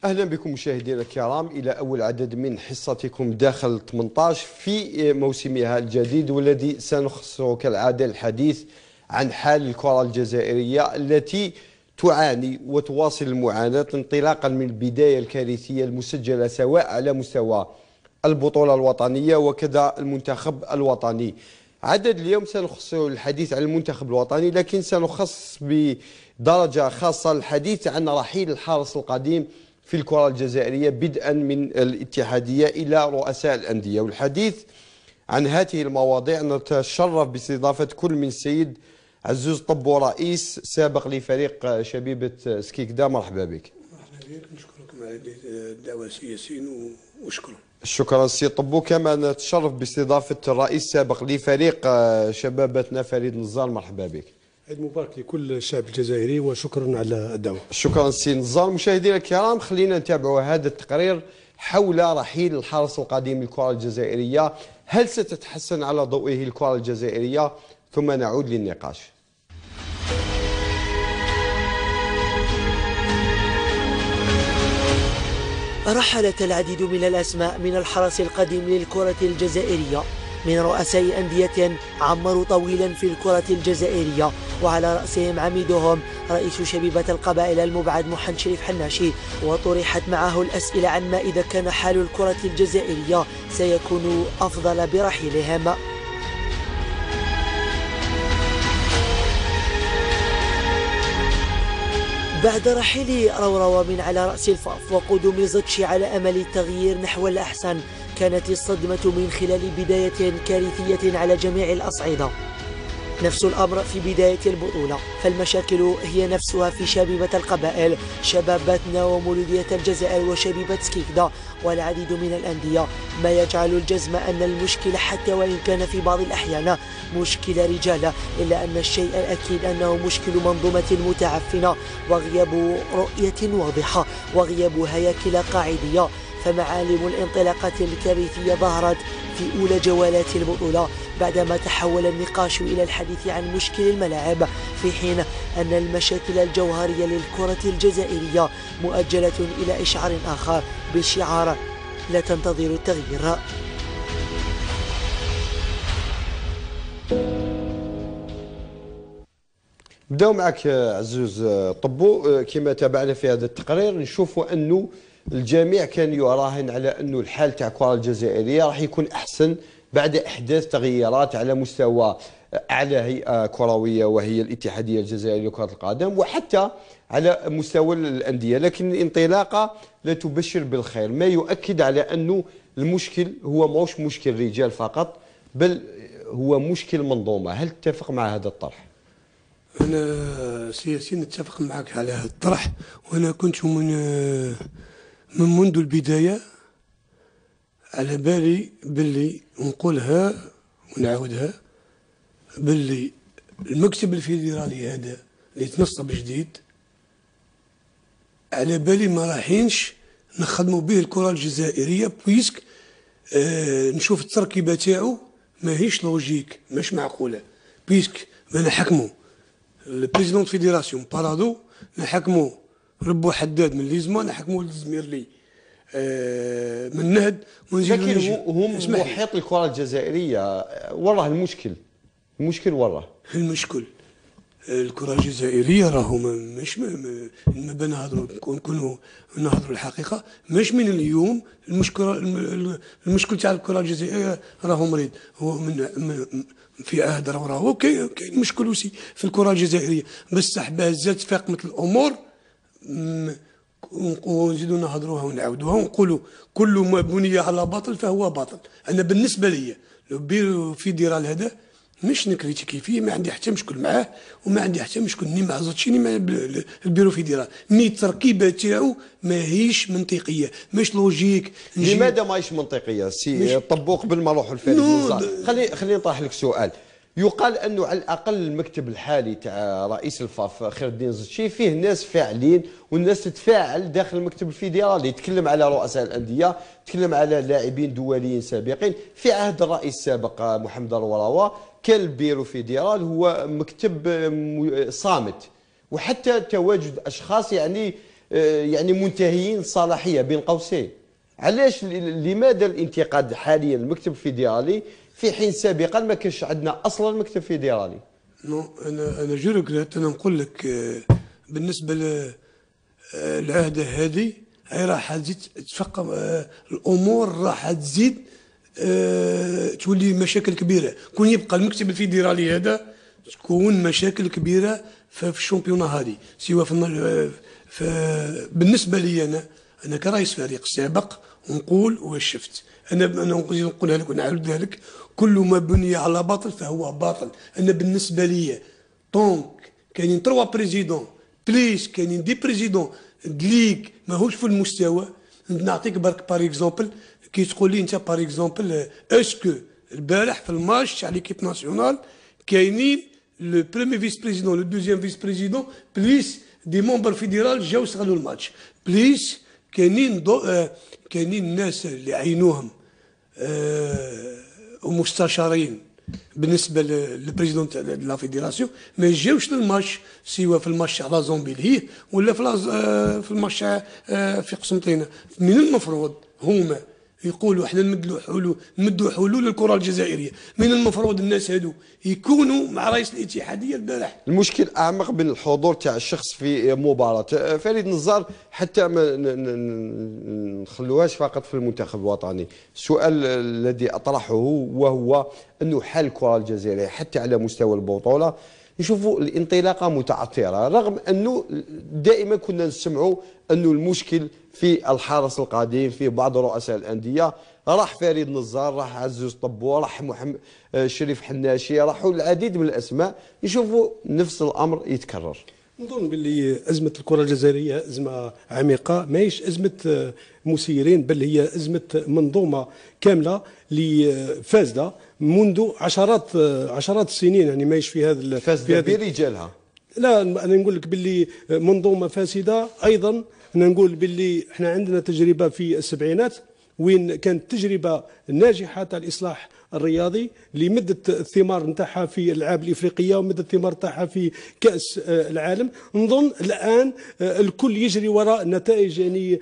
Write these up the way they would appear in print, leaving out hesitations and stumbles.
أهلا بكم مشاهدينا الكرام إلى أول عدد من حصتكم داخل 18 في موسمها الجديد، والذي سنخصه كالعادة الحديث عن حال الكرة الجزائرية التي تعاني وتواصل المعاناة انطلاقا من البداية الكارثية المسجلة سواء على مستوى البطولة الوطنية وكذا المنتخب الوطني. عدد اليوم سنخصه الحديث عن المنتخب الوطني، لكن سنخص بدرجة خاصة الحديث عن رحيل الحارس القديم في الكرة الجزائرية بدءا من الاتحادية إلى رؤساء الأندية. والحديث عن هذه المواضيع نتشرف باستضافة كل من السيد عزوز طبو، رئيس سابق لفريق شبيبة سكيكدا. مرحبا بك. مرحبا بك، نشكركم على الدعوة سي ياسين وشكرا. شكرا سي طبو. كما نتشرف باستضافة الرئيس السابق لفريق شبابتنا فريد نزار. مرحبا بك. عيد مبارك لكل الشعب الجزائري وشكرا على الدعوة. شكرا سي نزار. مشاهدينا الكرام، خلينا نتابعوا هذا التقرير حول رحيل الحارس القديم للكرة الجزائرية. هل ستتحسن على ضوئه الكرة الجزائرية؟ ثم نعود للنقاش. رحلت العديد من الأسماء من الحرس القديم للكرة الجزائرية، من رؤساء أندية عمروا طويلا في الكرة الجزائرية، وعلى رأسهم عميدهم رئيس شبيبة القبائل المبعد محمد شريف حناشي، وطرحت معه الأسئلة عن ما إذا كان حال الكرة الجزائرية سيكون أفضل برحيلهم. بعد رحيل روروة من على رأس الفاف وقدوم زتشي على أمل التغيير نحو الأحسن، كانت الصدمة من خلال بداية كارثية على جميع الأصعدة. نفس الأمر في بداية البطولة، فالمشاكل هي نفسها في شبيبة القبائل، شبابتنا ومولودية الجزائر وشبيبة سكيكدا والعديد من الأندية، ما يجعل الجزم أن المشكلة حتى وإن كان في بعض الأحيان مشكلة رجالة، إلا أن الشيء الأكيد أنه مشكل منظومة متعفنة وغياب رؤية واضحة وغياب هياكل قاعدية. فمعالم الانطلاقة الكارثية ظهرت في أولى جولات البطولة بعدما تحول النقاش إلى الحديث عن مشكل الملاعب، في حين أن المشاكل الجوهرية للكرة الجزائرية مؤجلة إلى إشعار آخر بشعار لا تنتظر التغيير. بداو معك عزوز طبو. كما تابعنا في هذا التقرير نشوفوا أنه الجميع كان يراهن على أنه الحال تاع الكرة الجزائرية راح يكون أحسن بعد إحداث تغييرات على مستوى أعلى هيئة كروية وهي الاتحادية الجزائرية لكرة القدم، وحتى على مستوى الأندية، لكن الانطلاقة لا تبشر بالخير، ما يؤكد على أنه المشكل هو موش مشكل رجال فقط، بل هو مشكل منظومة. هل تتفق مع هذا الطرح؟ أنا سياسي نتفق معك على هذا الطرح، وأنا كنت من منذ البداية على بالي باللي نقولها ونعاودها، باللي المكتب الفيدرالي هذا اللي تنصب جديد على بالي ما رايحينش نخدموا به الكرة الجزائرية، بويسك نشوف التركيبة تاعو ماهيش لوجيك، مش معقولة، بويسك ما نحكموا البريزيدون فيدراسيون بارادو، نحكموا ربو حداد من ليزما، نحكموا الزميرلي من نهد، ونزيدوا. لكن هم محيط الكرة الجزائرية وراه المشكل وراه المشكل الكرة الجزائرية راهو مش ما نكونوا نهضروا الحقيقة، مش من اليوم. المشكل تاع الكرة الجزائرية راهو مريض، هو من في عهد راهو كاين مشكل وسي في الكرة الجزائرية، بصح بهزات فاقمة الأمور ونزيدوا نهضروها ونعاودوها ونقولوا كل ما بني على باطل فهو باطل. أنا بالنسبة لي البيرو فيدرال هذا مش نكريتيكي فيه، ما عندي حتى مشكل معاه، وما عندي حتى مشكل ني مع زوتشي ني مع البيرو فيدرال، مي التركيبه تاعو ماهيش منطقيه، مش لوجيك. لماذا ماهيش منطقيه سي طبو؟ قبل ما نروحوا لفريد نزار، خليني نطرح لك سؤال. يقال انه على الاقل المكتب الحالي تاع رئيس الفاف خير الدين زتشي فيه ناس فاعلين، والناس تتفاعل داخل المكتب الفيدرالي، يتكلم على رؤساء الانديه، يتكلم على لاعبين دوليين سابقين. في عهد الرئيس السابق محمد روروة كان البيرو فيدرال هو مكتب صامت، وحتى تواجد اشخاص يعني يعني منتهيين الصلاحيه بين قوسين. علاش لماذا الانتقاد حاليا المكتب الفيدرالي في حين سابقا ما كانش عندنا اصلا مكتب فيدرالي؟ نو انا جو ريغريت. انا نقول لك بالنسبه للعهده هذه راح تزيد تفقم الامور، راح تزيد تولي مشاكل كبيره. كون يبقى المكتب الفيدرالي هذا تكون مشاكل كبيره في الشامبيونا هذه، سواء بالنسبه لي انا كرئيس فريق سابق نقول وشفت. انا نقولها لك ونعاودها لك، كل ما بني على باطل فهو باطل. انا بالنسبه لي طونك كاينين 3 بريزيدون بليس كاينين دي بريزيدون ليغ ماهوش في المستوى. نعطيك برك بار اكزومبل، كي تقول لي انت بار اكزومبل اسكو البارح في الماتش تاع ليكيب ناسيونال كاينين لو برومي فيس بريزيدون لو دوزيام فيس بريزيدون بليس دي ممبر فيدرال جاو استغلوا الماتش بليس كاينين الناس اللي عينوهم ومستشارين بالنسبه للبريزيدون تاع لا فيدراسيون ما جاوش للماتش، سواء في الماتش على زومبيليه ولا في الماتش في قسنطينه. من المفروض هما يقولوا احنا نمدوا حلول للكره الجزائريه. من المفروض الناس هادو يكونوا مع رئيس الاتحاديه البارح. المشكل اعمق من الحضور تاع الشخص في مباراه. فريد نزار حتى ما نخلوهاش فقط في المنتخب الوطني. السؤال الذي اطرحه وهو انه حال الكره الجزائريه حتى على مستوى البطوله نشوفوا الانطلاقه متعثره، رغم انه دائما كنا نسمعوا انه المشكل في الحرس القديم، في بعض رؤساء الانديه. راح فريد نزار، راح عزوز طبو، راح محمد شريف حناشي، راحوا العديد من الاسماء، يشوفوا نفس الامر يتكرر. نظن باللي ازمه الكره الجزائريه ازمه عميقه، ماهيش ازمه مسيرين، بل هي ازمه منظومه كامله اللي فاسده منذ عشرات السنين. يعني ماهيش في هذا فاسده برجالها. لا، انا نقول لك باللي منظومه فاسده. ايضا انا نقول باللي احنا عندنا تجربه في السبعينات وين كانت تجربه ناجحه تاع الاصلاح الرياضي اللي مدت الثمار نتاعها في الالعاب الافريقيه ومدت الثمار نتاعها في كاس العالم. نظن الان الكل يجري وراء النتائج، يعني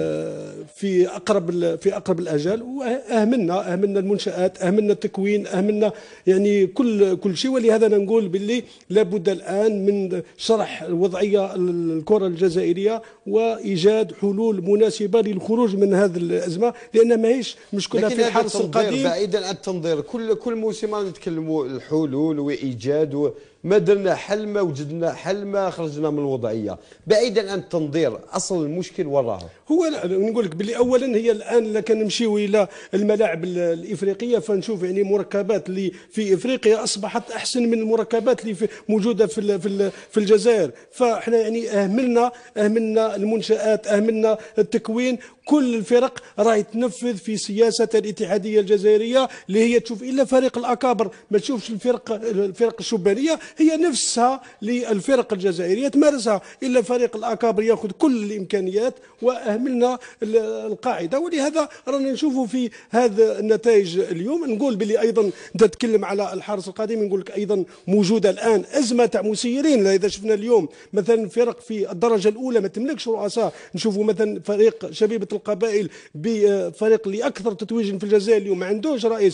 في اقرب الاجال. واهملنا المنشات، اهملنا التكوين، اهملنا يعني كل شيء. ولهذا نقول باللي لابد الان من شرح وضعيه الكره الجزائريه وايجاد حلول مناسبه للخروج من هذه الازمه، لان ماهيش مشكله في الحرس القديم. بعيدا عن التنظير، كل موسم نتكلموا الحلول وايجاد ما درنا حل، ما وجدنا حل، ما خرجنا من الوضعيه. بعيدا عن التنظير، اصل المشكل وراه هو نقول لك باللي اولا هي الان كان نمشيو الى الملاعب الافريقيه فنشوف يعني مركبات اللي في افريقيا اصبحت احسن من المركبات اللي موجوده في الجزائر. فاحنا يعني اهملنا المنشات، اهملنا التكوين. كل الفرق راهي تنفذ في سياسه الاتحاديه الجزائريه اللي هي تشوف الا فريق الاكابر، ما تشوفش الفرق الشبانيه هي نفسها للفرق الجزائريه تمارسها. الا فريق الاكابر ياخذ كل الامكانيات واهملنا القاعده. ولهذا رانا نشوفوا في هذا النتائج اليوم. نقول باللي ايضا انت تتكلم على الحرس القديم، نقول لك ايضا موجوده الان ازمه تاع مسيرين. اذا شفنا اليوم مثلا فرق في الدرجه الاولى ما تملكش رؤساء، نشوفوا مثلا فريق شبيبه القبائل بفريق اللي اكثر تتويجا في الجزائر اليوم ما عندوش رئيس.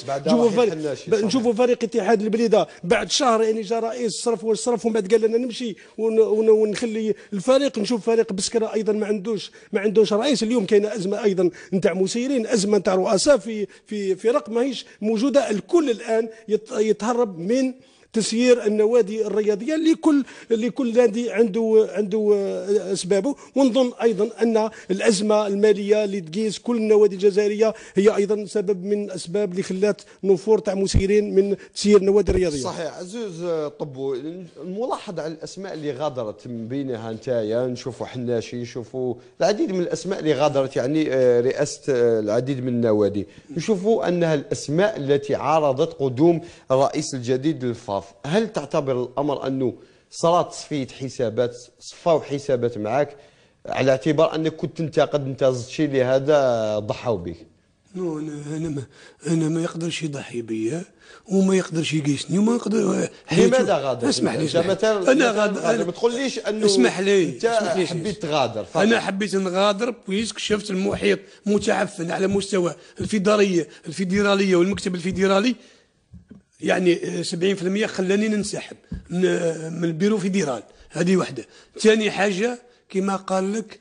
نشوفوا فريق اتحاد البليده بعد شهر يعني جا رئيس صرف ومن بعد قال لنا نمشي ونخلي الفريق. نشوف فريق بسكره ايضا ما عندوش رئيس. اليوم كاينه ازمه ايضا نتاع مسيرين، ازمه نتاع رؤساء في فرق ماهيش موجوده. الكل الان يتهرب من تسيير النوادي الرياضيه. لكل نادي عنده اسبابه. ونظن ايضا ان الازمه الماليه اللي تقيس كل النوادي الجزائريه هي ايضا سبب من الاسباب اللي خلات نفور تاع مسيرين من تسيير النوادي الرياضيه. صحيح. عزوز طبو، الملاحظه على الاسماء اللي غادرت من بينها نتايا، نشوفوا حناشي، نشوفوا العديد من الاسماء اللي غادرت يعني رئاسه العديد من النوادي. نشوفوا انها الاسماء التي عارضت قدوم الرئيس الجديد للفاف. هل تعتبر الامر انه صارت تصفيه حسابات، صفاو حسابات معك على اعتبار انك كنت تنتقد انت شيء لهذا ضحوا به؟ نو انا ما يقدرش يضحي بيا وما يقدرش يقيسني وما يقدر. لماذا غادر؟ اسمح لي انا غادر. ما تقوليش انه اسمح لي انت حبيت تغادر فقط. انا حبيت نغادر بويسك شفت المحيط متعفن على مستوى الفيدراليه والمكتب الفيدرالي، يعني 70% خلاني ننسحب من البيرو فيدرال. هذه وحده. ثاني حاجه كما قال لك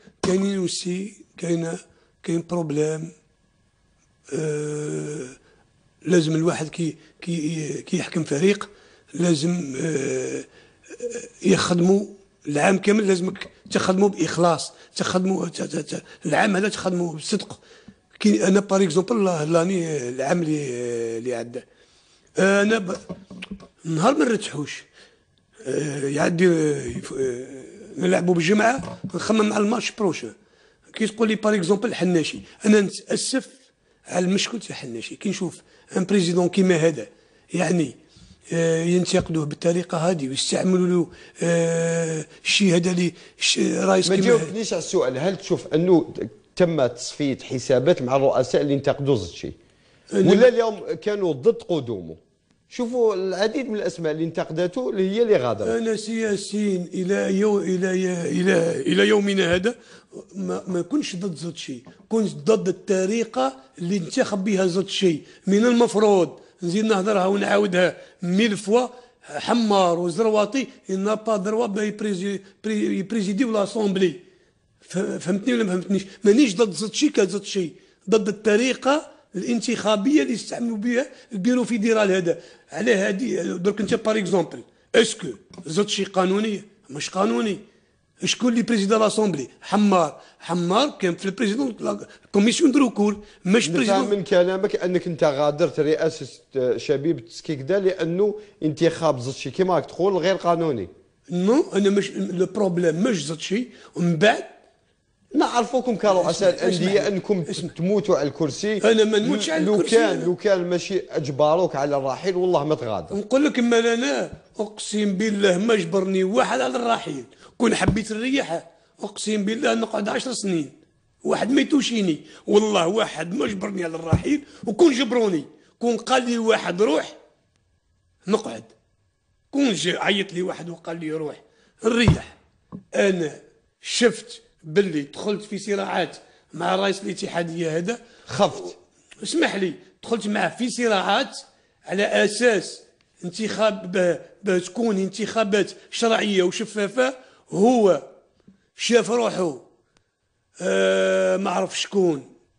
كاين بروبليم. لازم الواحد كي يحكم فريق لازم يخدموا العام كامل، لازمك تخدموا باخلاص، تخدموا العام هذا تخدموا بصدق. كي انا باغ اكزومبل لاني العام اللي عدى انا نهار ما نرتاحوش يعدي نلعبوا بالجمعه نخمم على الماتش بروشان. كي تقول لي باغ اكزومبل حناشي، انا نتاسف على المشكل تاع حناشي. كي نشوف ان بريزيدون كيما هذا يعني ينتقدوه بالطريقه هذه ويستعملوا له الشيء هذا اللي رئيس ما كيما جاوبتنيش على السؤال. هل تشوف انه تم تصفيه حسابات مع الرؤساء اللي انتقدوا زدشي ولا اليوم كانوا ضد قدومه؟ شوفوا العديد من الاسماء اللي انتقدته اللي هي اللي غادرت. انا سياسيين الى يومنا هذا ما كنتش ضد زاد شيء، كنت ضد الطريقه اللي انتخب بها زاد شيء. من المفروض نزيد نهضرها ونعاودها 1000 فوا، حمار وزرواطي إنا با دروا يبريزيديو لاسومبلي. فهمتني ولا ما فهمتنيش؟ مانيش ضد زاد شيء كزاد شيء، ضد الطريقه الانتخابيه اللي يستعملوا بها البيرو فيدرال هذا. على هذه درك انت باغ اكزومبل اسكو زاد شي قانونيه؟ مش قانوني. شكون اللي بريزيدون لاسومبلي؟ حمار كان في البريزيدون كوميسيون دو ركور مش بريزيدون. من كلامك انك انت غادرت رئاسه شبيبه تسكيكدا لانه انتخاب زادشي كما راك تقول غير قانوني. نو انا مش لو بروبليم مش زادشي. ومن بعد نعرفوكم كرؤساء الانديه انكم تموتوا على الكرسي. انا ما نموتش على الكرسي. لو كان ماشي اجباروك على الرحيل والله ما تغادر. نقول لك اما انا اقسم بالله ما جبرني واحد على الرحيل. كون حبيت الرياحه اقسم بالله نقعد 10 سنين واحد ما يتوشيني. والله واحد ما جبرني على الرحيل، وكون جبروني كون قال لي واحد روح نقعد. كون عيط لي واحد وقال لي روح نريح. انا شفت باللي دخلت في صراعات مع رئيس الاتحاديه هذا، خفت. اسمح لي، دخلت معه في صراعات على اساس انتخاب تكون انتخابات شرعيه وشفافه. هو شاف روحه ما عرف شكون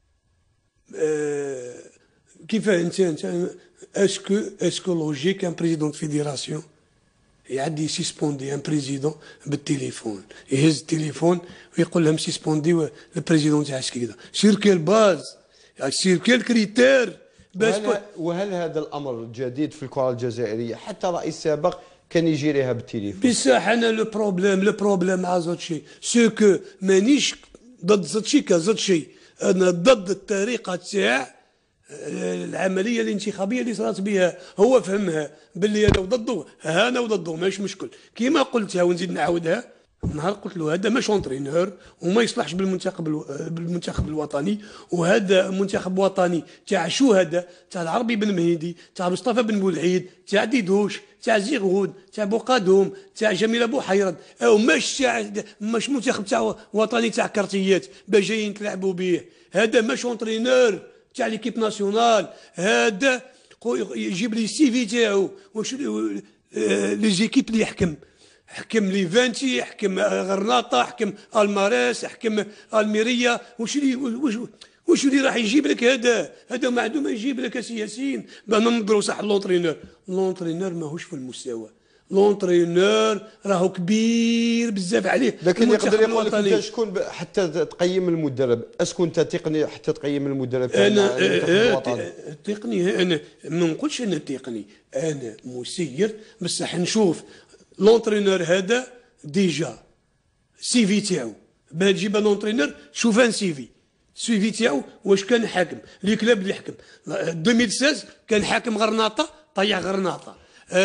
كيف انت اسكو لوجيك ان بريزيدون فيدراسيون يعدي سيسبوندي ان بريزيدون بالتليفون، يهز التليفون ويقول لهم سيسبوندي البريزيدون تاع سكيدا سير كيل باز سير كيل كريتير. وهل هذا الامر جديد في الكره الجزائريه؟ حتى رئيس سابق كان يجيريها بالتليفون. بصح انا لو بروبليم مع زاتشي سو كو مانيش ضد زاتشي كزاتشي، انا ضد الطريقه تاع العمليه الانتخابيه اللي صارت بها. هو فهمها باللي انا وضده، انا وضده ماشي مشكل. كيما قلتها ونزيد نعاودها، نهار قلت له هذا مش اونترينور وما يصلحش بالمنتخب الوطني. وهذا منتخب وطني تاع شو هذا؟ تاع العربي بن مهدي، تاع مصطفى بن بولعيد، تاع ديدوش، تاع زيغود، تاع بوقادوم، تاع جميل بوحيرد، او مش منتخب تاع وطني تاع كارتيات باش جايين تلعبوا به. هذا مش اونترينور تاع ليكيب ناسيونال. هذا يجيب لي السي في تاعو واش لي زيكيب اللي حكم ليفانتي، حكم غرناطه، حكم الماريس، حكم الميريا. واش اللي راح يجيب لك هذا معدوم يجيب لك سياسيين بان نضروا صح. لونترينور ماهوش في المستوى. لونترينور راهو كبير بزاف عليه. لكن يقدر يقول لك انت شكون حتى تقيم المدرب؟ اسكو انت تقني حتى تقيم المدرب؟ انا تقني، انا ما نقولش انا تقني، انا مسير بصح نشوف لونترينور هذا ديجا سي في تاعو. باه تجيب لونترينور شوف ان سي في تاعو واش كان حاكم لي كلاب اللي حكم 2016 كان حاكم غرناطه طيح غرناطه.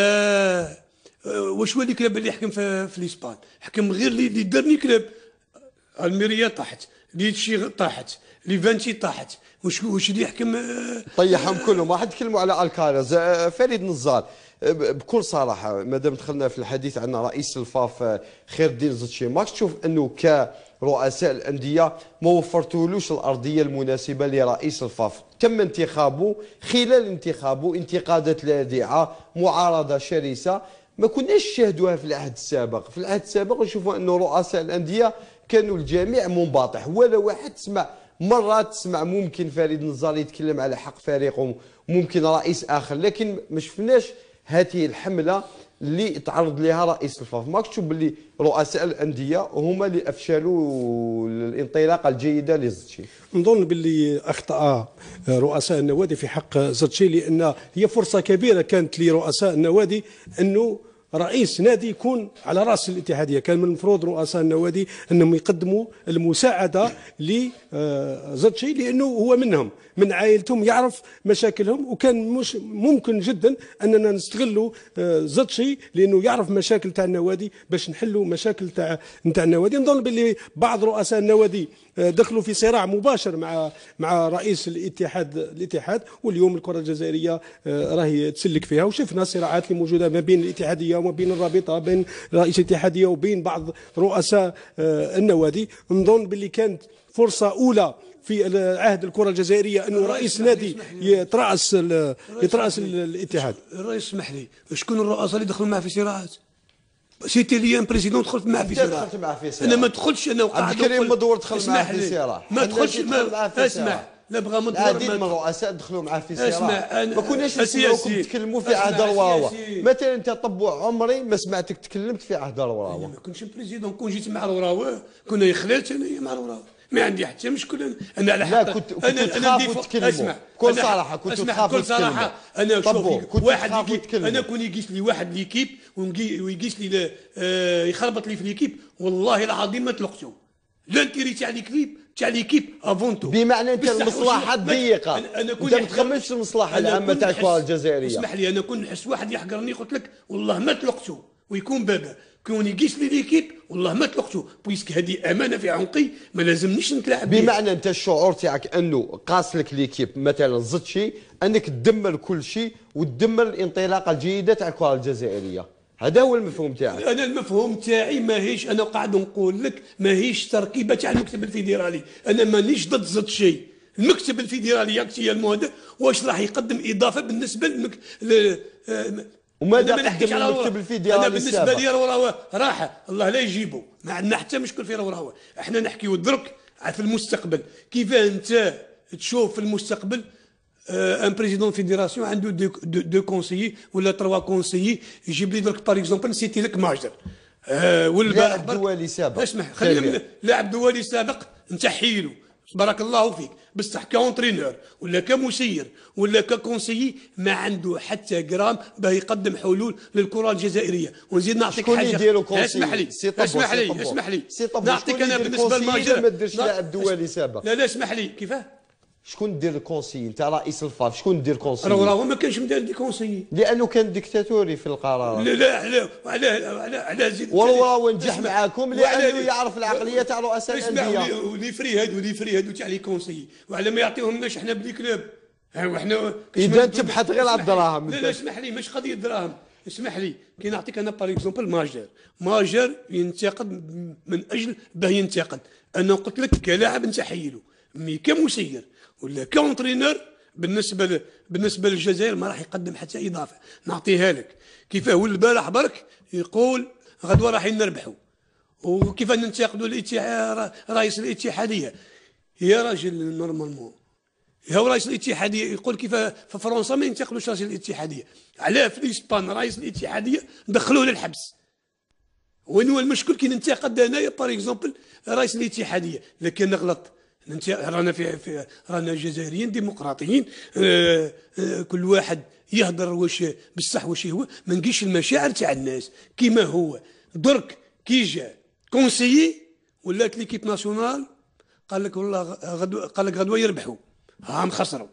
واش هو اللي كلاب اللي حكم في الاسبان؟ حكم غير لي دارني كلاب. الميريا طاحت، ليتشي طاحت، ليفانتي طاحت، واش اللي يحكم؟ طيحهم كلهم. راح نتكلموا على الكارز. فريد نزار، بكل صراحه مادام دخلنا في الحديث عن رئيس الفاف خير الدين زتشي، ماكش تشوف انه كرؤساء الانديه ما وفرتولوش الارضيه المناسبه لرئيس الفاف؟ تم انتخابه، خلال انتخابه انتقادات لاذعه، معارضه شرسه، ما كناش شاهدوها في العهد السابق. في العهد السابق نشوفوا انه رؤساء الانديه كانوا الجميع منبطح، ولا واحد تسمع مرات تسمع ممكن فريد نزار يتكلم على حق فريقه، ممكن رئيس اخر، لكن ما شفناش هذه الحمله اللي تعرض لها رئيس الفاف. ماكش تشوف باللي رؤساء الانديه هما اللي افشلوا الانطلاقه الجيده لزتشي؟ نظن باللي اخطا رؤساء النوادي في حق زتشي، لان هي فرصه كبيره كانت لرؤساء النوادي انه رئيس نادي يكون على راس الاتحاديه. كان من المفروض رؤساء النوادي انهم يقدموا المساعده لزتشي، لانه هو منهم، من عائلتهم، يعرف مشاكلهم، وكان مش ممكن جدا اننا نستغلوا زتشي لانه يعرف مشاكل تاع النوادي باش نحلوا مشاكل تاع النوادي. نظن باللي بعض رؤساء النوادي دخلوا في صراع مباشر مع رئيس الاتحاد، واليوم الكره الجزائريه راهي تسلك فيها، وشفنا الصراعات اللي موجوده ما بين الاتحاديه وما بين الرابطه، بين رئيس الاتحاديه وبين بعض رؤساء النوادي. نظن باللي كانت فرصه اولى في عهد الكره الجزائريه انه رئيس نادي يتراس الاتحاد. الرئيس اسمح لي، شكون الرؤساء اللي دخلوا معه في صراعات؟ سيتي لي ان بريزيدون دخلت معاه في صراع. انا ما ادخلش، انا وقاعد عبد الكريم مدور دخل معاه في صراع، ما ادخلش. اسمع، لا بغى مدور، العديد من الرؤساء دخلوا معاه في صراع. ما كناش نسمعوكم تكلموا في عهد الوراوه. مثلا انت طبوع عمري ما سمعتك تكلمت في عهد الوراوه. ما كنتش بريزيدون، كون جيت مع الوراوه كنا يخلات انايا مع الوراوه، ما عندي حتى مشكل. انا على حق، كنت تخافوا تكلموا. اسمع بكل صراحه كنت تخافوا بكل صراحه. انا شوف واحد انا كون يقيس لي واحد ليكيب ويقيس لي يخربط لي في ليكيب، والله العظيم ما تلقته. لانتيري تاع ليكيب افونتو، بمعنى انت المصلحه الضيقه، انت ما تخممش المصلحه العامه تاع الكره الجزائريه. اسمح لي، انا كون نحس واحد يحقرني قلت لك والله ما تلقته، ويكون بابا كون يقيس لي ليكيب والله ما تلقته، بويسك هذه امانه في عنقي ما لازمنيش نتلاعب بها. بمعنى انت الشعور تاعك انه قاس لك ليكيب مثلا زدشي انك تدمر كل شيء وتدمر الانطلاقه الجيده تاع الكره الجزائريه، هذا هو المفهوم تاعك. انا المفهوم تاعي ماهيش، انا قاعد نقول لك ماهيش تركيبه تاع المكتب الفيدرالي، انا مانيش ضد زدشي. المكتب الفيدرالي اكتيالمون هذا واش راح يقدم اضافه بالنسبه وماذا قدم المكتب الفيدرالي؟ انا بالنسبه لي روراوه راحه الله لا يجيبه، ما عندنا حتى مشكل في روراوه. احنا نحكيو درك في المستقبل، كيف انت تشوف في المستقبل ان بريزيدون فيدراسيون عنده دو كونسيي ولا تروا كونسيي، يجيب لي درك باغ اكزومبل نسيتي لك ماجدر لاعب دولي سابق. اسمح، خلينا لاعب دولي سابق نتحيلو بارك الله فيك، بصح كونترينور ولا كمسير ولا ككونسيي ما عنده حتى جرام باه يقدم حلول للكره الجزائريه. ونزيد نعطيك حاجه، اسمح لي نعطيك انا بالنسبه للماجر ما ديرش لاعب دولي سابق. لا اسمح لي، كيفاه؟ شكون دير الكونسيي؟ انت رئيس الفاف، شكون دير كونسيي؟ راه ما كانش مدير دي كونسيي لانه كان ديكتاتوري في القرارات. لا على زيد والله نجح معاكم لانه يعرف العقليه تاع رؤساء الانديه. ولي فري تاع لي كونسيي، وعلى ما يعطيوهمناش احنا بلي كلوب. وحنا اذا تبحث غير على الدراهم. لا اسمح لي، مش قضيه دراهم. اسمح لي، كي نعطيك انا باغ اكزومبل ماجر ينتقد من اجل باه ينتقد. انا قلت لك كلاعب نتحيلو، مي كمسير ولا كونترينور بالنسبه للجزائر ما راح يقدم حتى اضافه. نعطيها لك كيفاه هو البارح برك يقول غدوه راح نربحوا، وكيف ننتقدوا رئيس الاتحاديه. يا راجل نورمالمون هو رئيس الاتحاديه يقول كيف في فرنسا ما ينتقدوش رئيس الاتحاديه، علاه في الاسبان رئيس الاتحاديه دخلوه للحبس. وين هو المشكل كي ننتقد انايا باغ اكزومبل رئيس الاتحاديه؟ لكن نغلط. رانا رانا جزائريين ديمقراطيين، كل واحد يهضر واش بصح واش هو، ما نقيش المشاعر تاع الناس كيما هو. درك كي جا كونسيي ولات ليكيب ناسيونال قال لك والله قال لك غدوه يربحوا، هم خسروا.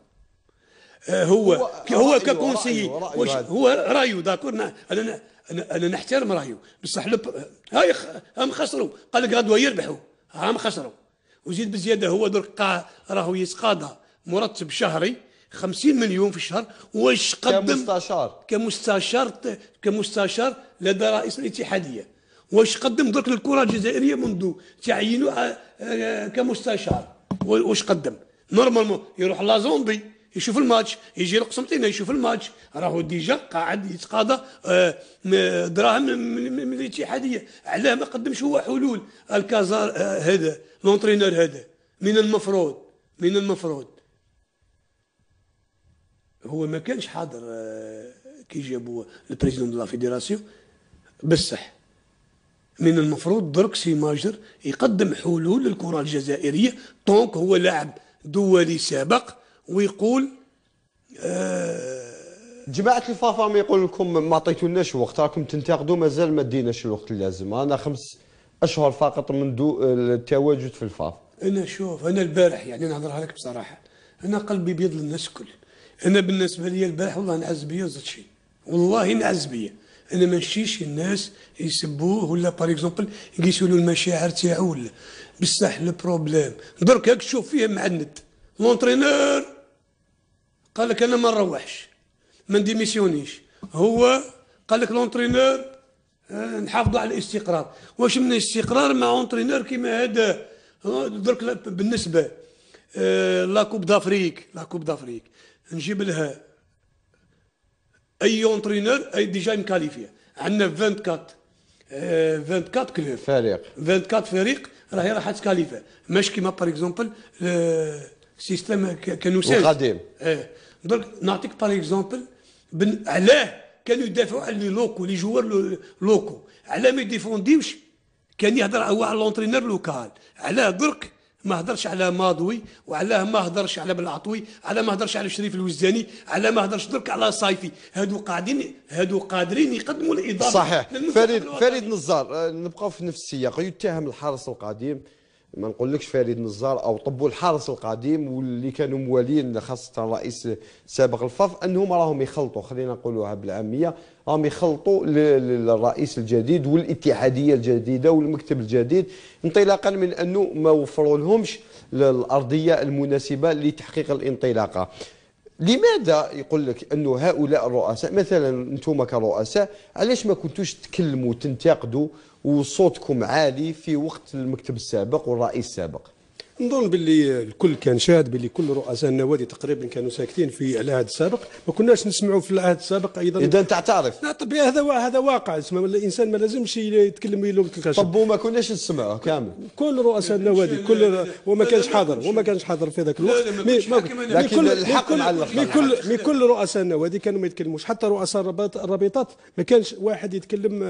هو ككونسيي واش هو رايو داكور، انا نحترم رايو، بصح هاي هم خسروا، قال لك غدوه يربحوا، هم خسروا. وزيد بزياده هو درك راهو يتقاضى مرتب شهري 50 مليون في الشهر. واش قدم كمستشار لدى رئيس الاتحاديه؟ واش قدم درك للكره الجزائريه منذ تعيينه كمستشار؟ واش قدم؟ نورمالمون يروح لازومبي يشوف الماتش، يجي القسنطينه يشوف الماتش، راهو ديجا قاعد يتقاضى دراهم من الاتحاديه. علاه ما قدمش هو حلول؟ الكازار هذا لونترينور هذا من المفروض هو ما كانش حاضر كي جابوا البريزيدون دو لا فيدراسيون، بصح من المفروض درك سي ماجر يقدم حلول للكره الجزائريه طونك هو لاعب دولي سابق، ويقول جماعة الفافا ما يقول لكم ما عطيتوناش وقت، راكم تنتقدوا مازال ما ديناش الوقت اللازم. انا 5 أشهر فقط منذ التواجد في الفاف. انا البارح يعني نهضرها لك بصراحه، انا قلبي بيض للناس الكل. انا بالنسبه لي البارح والله نعز بيا زاد شي، والله نعز بيا. انا ما نشتيش الناس يسبوه ولا باغ اكزومبل يقيسوا له المشاعر تاعو ولا، بصح لو بروبليم درك هاك تشوف فيه معند. لونترينور قال لك انا ما نروحش ما نديميسيونيش، هو قال لك لونترينور نحافظوا على الاستقرار. واش من استقرار مع اونترينور كيما هذا؟ درك بالنسبه لا كوب دافريك نجيب لها اي اونترينور اي ديجا مكاليفيا. عندنا 24 كلوب، 24 فريق راهي راح تكاليفا، ماشي كيما باغ اكزومبل سيستم كانوا القديم. درك نعطيك باغ اكزومبل علاه كانوا يدافعوا على لي لوكو لي جوار لوكو، علاه ما يديفونديوش؟ كان يهضر هو على لونترينور لوكال. علاه درك ما هضرش على ماضوي، وعلاه ما هضرش على بالعطوي، علاه ما هضرش على شريف الوزاني، علاه ما هضرش درك على صايفي؟ هادو قادرين يقدموا الاضافه. صحيح. فريد نزار، نبقاو في نفس السياق. يتهم الحرس القديم، ما نقولكش فريد نزار او طبوا الحرس القديم واللي كانوا موالين خاصه الرئيس سابق الفاف انهم راهم يخلطوا، خلينا نقولوها بالعاميه، راهم يخلطوا للرئيس الجديد والاتحاديه الجديده والمكتب الجديد، انطلاقا من انه ما وفروا لهمش الارضيه المناسبه لتحقيق الانطلاقه. لماذا يقول لك انه هؤلاء الرؤساء مثلا انتم كرؤساء علاش ما كنتوش تكلموا تنتقدوا وصوتكم عالي في وقت المكتب السابق والرئيس السابق؟ نظن باللي الكل كان شاهد باللي كل رؤساء النوادي تقريبا كانوا ساكتين في العهد السابق، ما كناش نسمعوا في العهد السابق ايضا. اذا تعترف هذا واقع. الانسان ما لازمش يتكلم يلوم الخشب. طب وما كناش نسمعوه كامل كل رؤساء النوادي وما كانش حاضر في ذاك الوقت. لكن الحق معلق. كل رؤساء النوادي كانوا ما يتكلموش، حتى رؤساء الرابطات ما كانش واحد يتكلم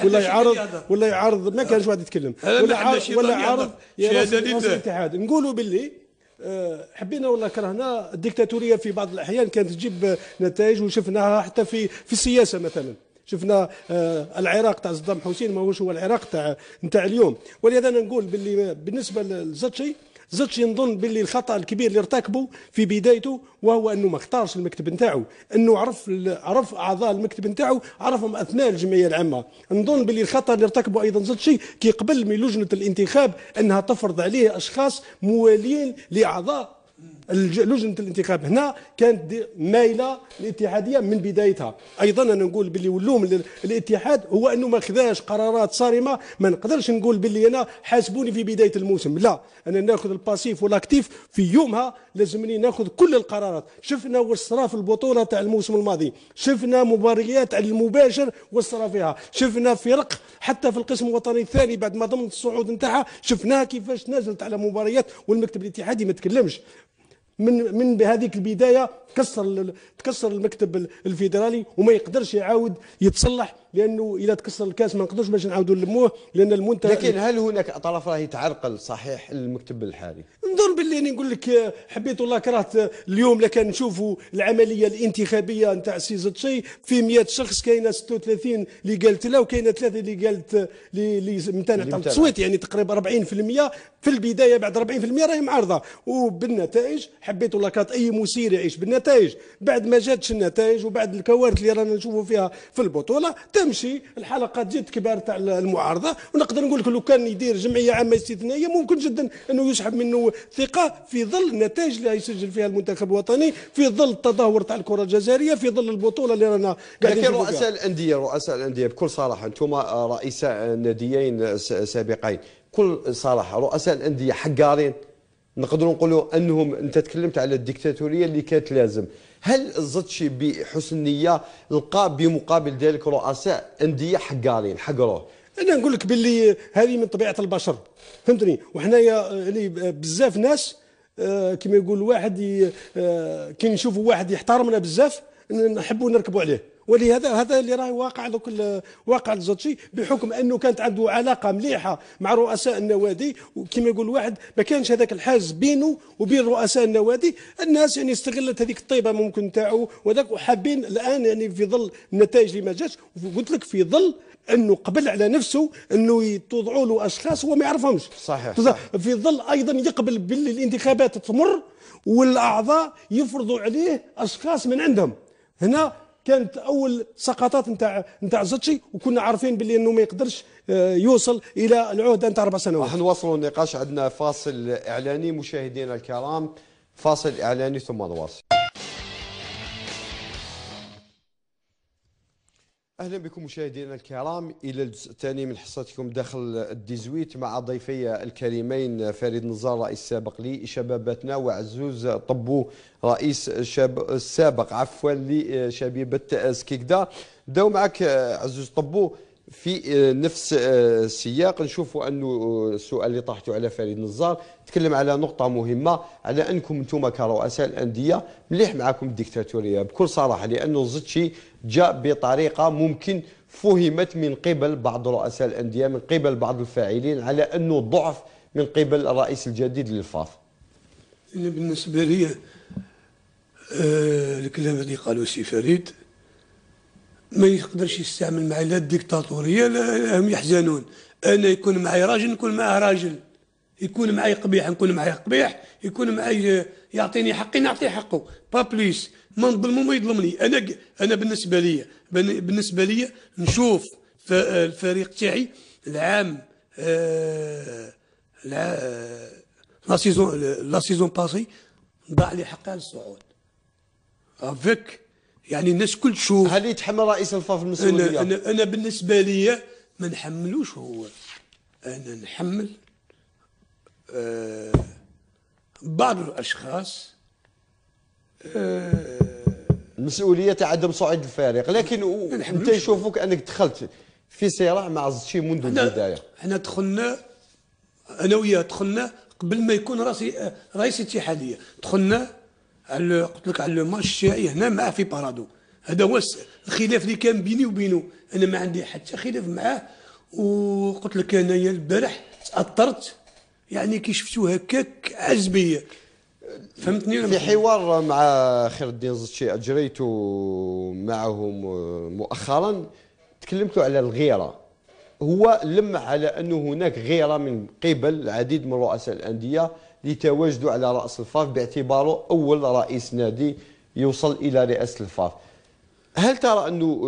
ولا يعارض ما كانش واحد يتكلم ولا يعارض رئيس الاتحاد. نقولوا باللي حبينا ولا كرهنا الديكتاتوريه في بعض الاحيان كانت تجيب نتائج، وشفناها حتى في السياسه. مثلا شفنا العراق تاع صدام حسين ماهوش هو العراق تاع اليوم. ولهذا انا نقول باللي بالنسبه لزاتشي نظن باللي الخطا الكبير اللي ارتكبه في بدايته وهو انه ما اختارش المكتب نتاعو، انه عرف اعضاء المكتب نتاعو، عرفهم اثناء الجمعيه العامه. نظن باللي الخطا اللي ارتكبه ايضا زاتشي كي قبل من لجنه الانتخاب انها تفرض عليه اشخاص موالين لاعضاء لجنه الانتخاب. هنا كانت مايله الاتحاديه من بدايتها. ايضا انا نقول باللي ولوم الاتحاد هو انه ما خذاش قرارات صارمه. ما نقدرش نقول باللي انا حاسبوني في بدايه الموسم، لا، انا ناخذ الباسيف والاكتيف في يومها. لازمني ناخذ كل القرارات. شفنا واش صرا في البطوله تاع الموسم الماضي، شفنا مباريات على المباشر واش صرا فيها، شفنا فرق حتى في القسم الوطني الثاني بعد ما ضمنت الصعود نتاعها شفناها كيفاش نزلت على مباريات والمكتب الاتحادي ما تكلمش. من بهذيك البدايه تكسر المكتب الفيدرالي وما يقدرش يعاود يتصلح، لانه اذا تكسر الكاس ما نقدرش باش نعاودوا نلموه لان المنتج. لكن هل هناك اطراف راهي تعرقل صحيح المكتب الحالي؟ نظن باللي نقول لك حبيت والله كرهت اليوم لكن نشوفوا العمليه الانتخابيه نتاع سي زاتشي في 100 شخص كاينه 36 اللي قالت لا وكاينه 3 اللي قالت اللي امتنعت عن التصويت، يعني تقريبا 40% في البدايه. بعد 40% راهي معارضه، وبالنتائج حبيت ولا كانت اي مثير يعيش بالنتائج. بعد ما جاتش النتائج وبعد الكوارث اللي رانا نشوفوا فيها في البطوله تمشي الحلقات جد كبار تاع المعارضه. ونقدر نقول لك لو كان يدير جمعيه عامه استثنائيه ممكن جدا انه يسحب منه ثقه في ظل النتائج اللي يسجل فيها المنتخب الوطني، في ظل التدهور تاع الكره الجزائريه، في ظل البطوله اللي رانا قاعدين لكن رؤساء الانديه بكل صراحه، انتم رئيساء ناديين سابقين، بكل صراحه رؤساء الانديه حقارين، نقدروا نقولوا انهم، انت تكلمت على الديكتاتوريه اللي كانت لازم، هل زدتي بحسن نيه لقى بمقابل ذلك رؤساء انديه حقارين حقروه؟ انا نقول لك باللي هذه من طبيعه البشر، فهمتني. وحنايا يعني بزاف ناس كما يقول واحد كي نشوفوا واحد يحترمنا بزاف نحبوا نركبوا عليه. ولهذا هذا اللي راه واقع الزوتشي، بحكم انه كانت عنده علاقه مليحه مع رؤساء النوادي، وكما يقول واحد ما كانش هذاك الحاجز بينه وبين رؤساء النوادي. الناس يعني استغلت هذيك الطيبه ممكن تاعو وذاك، وحابين الان يعني في ظل النتائج اللي ما جاتش، وقلت لك في ظل انه قبل على نفسه انه يتوضعوا له اشخاص هو ما يعرفهمش. صحيح. في ظل ايضا يقبل باللي الانتخابات تمر والاعضاء يفرضوا عليه اشخاص من عندهم. هنا كانت اول سقطات نتاع زوتشي، وكنا عارفين باللي انه ما يقدرش يوصل الى العهده نتاع 4 سنوات. راح نواصلوا النقاش، عندنا فاصل اعلاني مشاهدينا الكرام، فاصل اعلاني ثم نواصل. اهلا بكم مشاهدينا الكرام الى الجزء الثاني من حصتكم داخل الديزويت مع ضيفي الكريمين فريد نزار رئيس السابق لشبابتنا، وعزوز طبو رئيس السابق لشبيبه سكيكدا. بداو معك عزوز طبو في نفس السياق، نشوفوا انه السؤال اللي طرحته على فريد نزار تكلم على نقطه مهمه، على انكم انتم كرؤساء الانديه مليح معكم الديكتاتوريه بكل صراحه، لانه زدشي جاء بطريقه ممكن فهمت من قبل بعض رؤساء الانديه، من قبل بعض الفاعلين، على انه ضعف من قبل الرئيس الجديد للفاف. بالنسبه لي الكلام اللي قالوا سي فريد ما يقدرش يستعمل معي لا الديكتاتوريه لا هم يحزنون. انا يكون معي راجل نكون معاه راجل، يكون معي قبيح نكون معي قبيح، يكون معي يعطيني حقي نعطيه حقه، با بليس. ما نظلمه ما يظلمني. انا بالنسبه لي نشوف الفريق تاعي العام لا سيزون باسي ضاع لي حقي على الصعود افيك، يعني الناس كل تشوف. هل يتحمل رئيس الفاف المسؤوليه؟ أنا بالنسبه لي ما نحملوش هو، انا نحمل بعض الاشخاص المسؤوليه تاع عدم صعود الفريق، لكن انت يشوفوك انك دخلت في صراع مع زتشي منذ البدايه. احنا دخلنا انا وياه، دخلنا قبل ما يكون رئيس اتحاديه، دخلنا قلت لك على لو ماتش تاعي هنا معاه في بارادو. هذا هو الخلاف اللي كان بيني وبينه، انا ما عندي حتى خلاف معاه. وقلت لك انايا البارح تاثرت، يعني كي شفتو هكاك عز بيا، فهمتني. في حوار مع خير الدين زتشي اجريته معهم مؤخرا تكلمتوا على الغيره، هو لمح على انه هناك غيره من قبل العديد من رؤساء الانديه لتواجدوا على راس الفاف باعتباره اول رئيس نادي يوصل الى رئاسه الفاف. هل ترى انه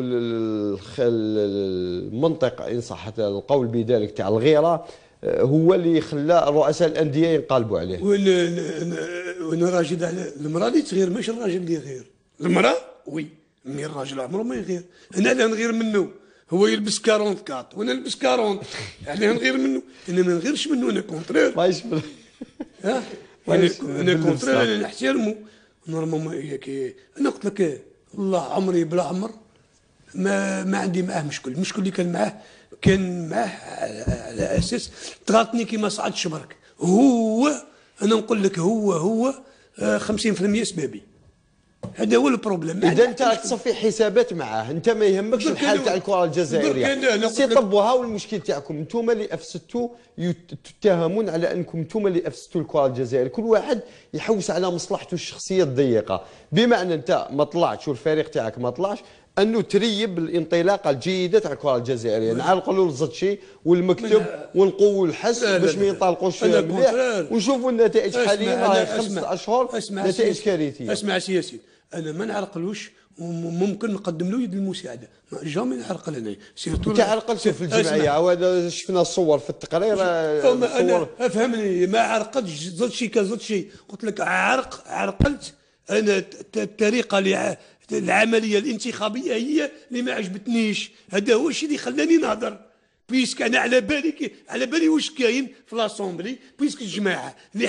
المنطق ان صح القول بذلك تاع الغيره هو اللي خلى رؤساء الانديه ينقلبوا عليه؟ وانا راجل على المراه اللي تغير، ماشي الراجل اللي يغير. المراه وي، مي الراجل عمره ما يغير. انا لا نغير منه، هو يلبس 44 وانا نلبس 40، يعني نغير منه. انا ما نغيرش منه، انا كونترير. ها انا كونترير، انا نحترمه نورمالمون. انا قلت لك الله عمري بلا عمر ما عندي معاه مشكل. المشكل اللي كان معاه على اساس تغاطني كيما صعد شبرك. انا نقول لك هو 50% سبابي. هذا هو البروبليم. اذا انت تصفي حسابات معاه، انت ما يهمكش الحال تاع الكره الجزائريه. سي طبوا هاو المشكل تاعكم، انتم اللي افسدتوا، تتهمون على انكم انتم اللي افسدتوا الكره الجزائريه. كل واحد يحوس على مصلحته الشخصيه الضيقه، بمعنى انت ما طلعتش والفريق تاعك ما طلعش، انه تريب الانطلاقه الجيده تاع الكره الجزائريه، نعلقوا له الزتشي والمكتب ونقووا الحس باش ما ينطلقوش مليح ونشوفوا النتائج. حاليا راهي 5 اشهر نتائج كارثيه. اسمع سي ياسين، انا ما نعرقلوش وممكن نقدم له يد المساعده، جامي نعرقل انا سيرتو. انت عرقلته في الجمعيه، وهذا شفنا الصور في التقرير. انا افهمني، ما عرقلتش زتشي كزتشي، قلت لك عرقلت انا الطريقه العمليه الانتخابيه هي اللي ما عجبتنيش. هذا هو الشيء اللي خلاني نهضر، بيسك انا على بالي واش كاين في لاسومبلي، بيسك الجماعه اللي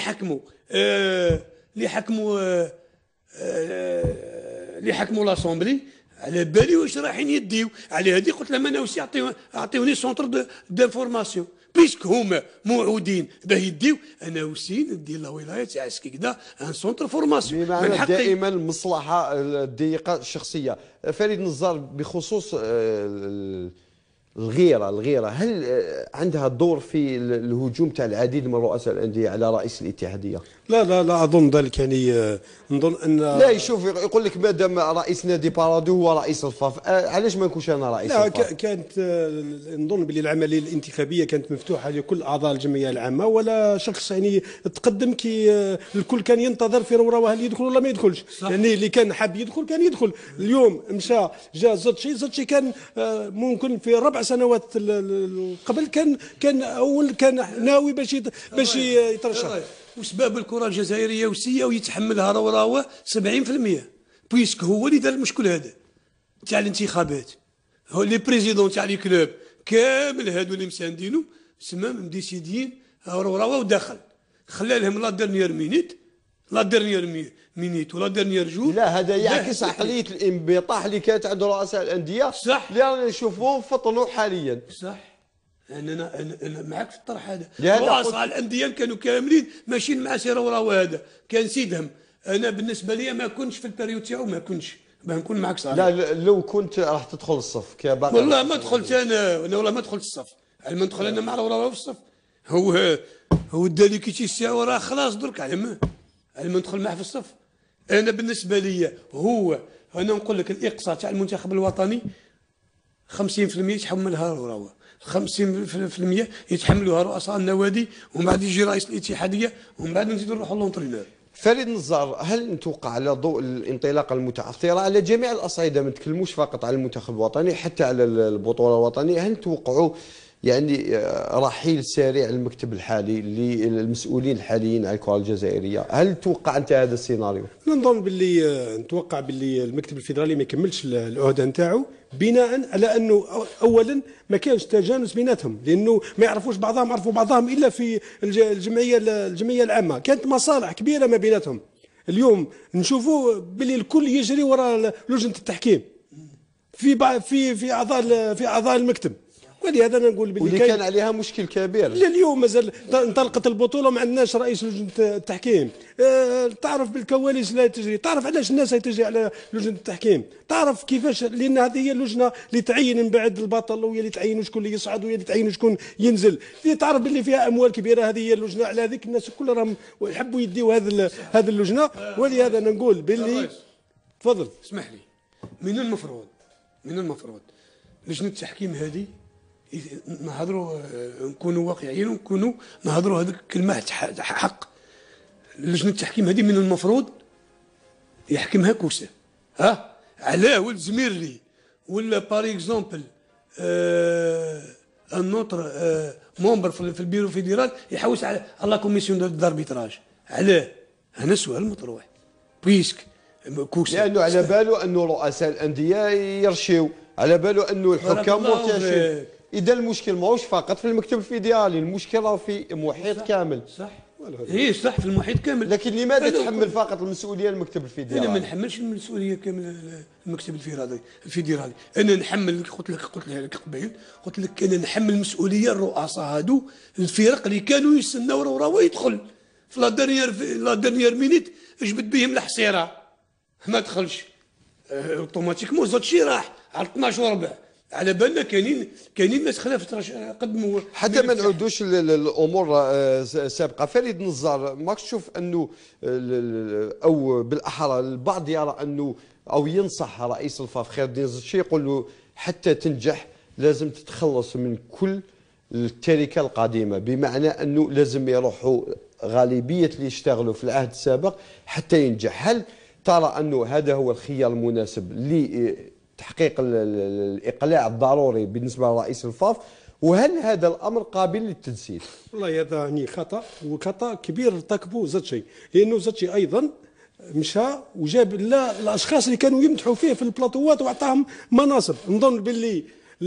حكموا لاسومبلي على بالي واش رايحين يديو. على هذه قلت لهم انا وسي اعطيوني سونتر دانفورماسيون، بيسك هما موعودين باه يديو، انا وسي ندير لا ولايه تاع كذا ان سونتر فورماسيون. بمعنى دائما المصلحه الضيقه الشخصيه. فريد نزار، بخصوص الغيره، هل عندها دور في الهجوم تاع العديد من رؤساء الانديه على رئيس الاتحاديه؟ لا اظن ذلك، يعني نظن ان لا يشوف يقول لك مادام رئيس نادي بارادو هو رئيس الفاف، علاش ما نكونش انا رئيس الفاف؟ لا، كانت نظن بلي العمليه الانتخابيه كانت مفتوحه لكل اعضاء الجمعيه العامه، ولا شخص يعني تقدم كي الكل كان ينتظر في روروه هل يدخل ولا ما يدخلش. يعني اللي كان حاب يدخل كان يدخل. اليوم مشى جا زتشي كان ممكن في 4 سنوات قبل كان ناوي باش يترشح. وسباب الكره الجزائريه وسيه ويتحملها روراوه 70%، بويسك هو اللي دار المشكل هذا تاع الانتخابات. هو لي بريزيدون تاع لي كلوب كامل هادو اللي مساندينو سمام مديسيديين روراوه ودخل، خلى لهم لا ديرنيير مينيت ولا ديرنيير جور. لا، هذا يعكس عقليه الانبطاح اللي كانت عند رؤساء الانديه، صح، اللي نشوفوهم فطنوا حاليا. صح، انا معك في الطرح هذا. رؤساء الانديه كانوا كاملين ماشيين مع سي روراوه، هذا كان سيدهم. انا بالنسبه لي ما كنتش في البريود تاعو، ما كنتش باه نكون معك صالح. لا، لو كنت راح تدخل الصف كباقي. والله ما دخلت انا والله ما دخلت الصف. علما ندخل انا مع روراوه في الصف، هو الدالي كي تيساوي راه خلاص درك علما ندخل معه في الصف. انا بالنسبه لي انا نقول لك الاقصاء تاع المنتخب الوطني 50% يتحملها روراوه، 50% يتحملوها رؤساء النوادي، ومن بعد يجي رئيس الاتحاديه، ومن بعد نزيدوا نروحوا لونترينور. فريد نزار، هل نتوقع على ضوء الانطلاقه المتعثره على جميع الاصعده، ما نتكلموش فقط على المنتخب الوطني، حتى على البطوله الوطنيه، هل توقعوا يعني رحيل سريع المكتب الحالي للمسؤولين الحاليين على الكره الجزائريه؟ هل توقع انت هذا السيناريو؟ نظن نتوقع باللي المكتب الفيدرالي ما يكملش العهده نتاعو، بناء على انه اولا ما كانش تجانس بيناتهم، لانه ما يعرفوش بعضهم، عرفوا بعضهم الا في الجمعيه العامه، كانت مصالح كبيره ما بيناتهم. اليوم نشوفوا باللي الكل يجري وراء لجنه التحكيم في اعضاء المكتب، ولهذا نقول باللي كان عليها مشكل كبير. اليوم مازال انطلقت البطوله ما عندناش رئيس لجنه التحكيم. تعرف بالكواليس لا تجري، تعرف علاش الناس تجري على لجنه التحكيم، تعرف كيفاش، لان هذه هي اللجنه اللي تعين من بعد البطل، وهي اللي تعين شكون اللي يصعد، وهي اللي تعين شكون ينزل، اللي تعرف باللي فيها اموال كبيره. هذه هي اللجنه، على هذيك الناس كلهم راهم يحبوا يديوا هذه اللجنه. ولهذا نقول باللي تفضل. اسمح لي، من المفروض لجنه التحكيم هذه نهضروا، نكونوا واقعيين ونكونوا نهضروا هذيك الكلمه حق. لجنه التحكيم هذه من المفروض يحكمها كوسه. علاه والزميرلي ولا بار اكزومبل ان اوتر مومبر في البيرو فيدرال يحوس على لا كوميسيون داربيتراج. علاه؟ هنا السؤال مطروح. بيسك كوسه، لانه على باله انه رؤساء الانديه يرشيو، على باله انه الحكام مرتشين. إذا المشكل ماهوش فقط في المكتب الفيدرالي، المشكل راه في محيط كامل. صح، صح، في المحيط كامل. لكن لماذا تحمل فقط المسؤوليه المكتب الفيدرالي؟ انا ما نحملش المسؤوليه كامل المكتب الفيدرالي. انا نحمل، قلت لك قبيل، قلت لك انا نحمل المسؤوليه الرؤساء هادو، الفرق اللي كانوا يستناو روراوه يدخل في لا ديرنيير مينيت، جبد بهم الحصيره ما دخلش اوتوماتيكمون. زاد شي راح على 12 وربع، على بالنا كاينين ناس خلافت قدموا حتى ما نعودوش للامور السابقه. فريد نزار، ماك تشوف انه او بالاحرى البعض يرى انه او ينصح رئيس الفاف خير الدين زرتشي يقول له حتى تنجح لازم تتخلص من كل التركه القديمه، بمعنى انه لازم يروحوا غالبيه اللي يشتغلوا في العهد السابق حتى ينجح. هل ترى انه هذا هو الخيار المناسب لتحقيق الاقلاع الضروري بالنسبه لرئيس الفاف، وهل هذا الامر قابل للتجسيد؟ والله هذا يعني خطا، وخطا كبير ارتكبه زرتشي، لانه زرتشي ايضا مشى وجاب الاشخاص اللي كانوا يمدحوا فيه في البلاطوات واعطاهم مناصب. نظن باللي